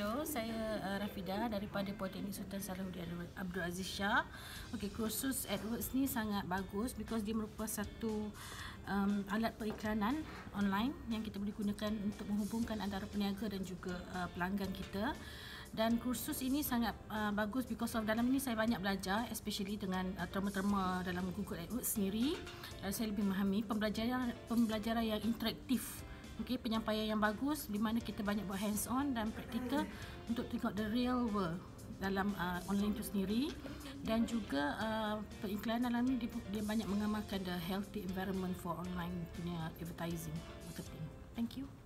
Hello, saya Rafida daripada Politeknik Sultan Salahuddin Abdul Aziz Shah. Kursus AdWords ni sangat bagus because dia merupakan satu alat periklanan online yang kita boleh gunakan untuk menghubungkan antara peniaga dan juga pelanggan kita. Dan kursus ini sangat bagus because of dalam ini saya banyak belajar, especially dengan terma-terma dalam Google AdWords sendiri. Saya lebih memahami pembelajaran yang interaktif. Penyampaian yang bagus di mana kita banyak buat hands on dan praktikal untuk tengok the real world dalam online itu sendiri. Dan juga periklanan dalam ni dia banyak mengamalkan the healthy environment for online punya advertising marketing. Thank you.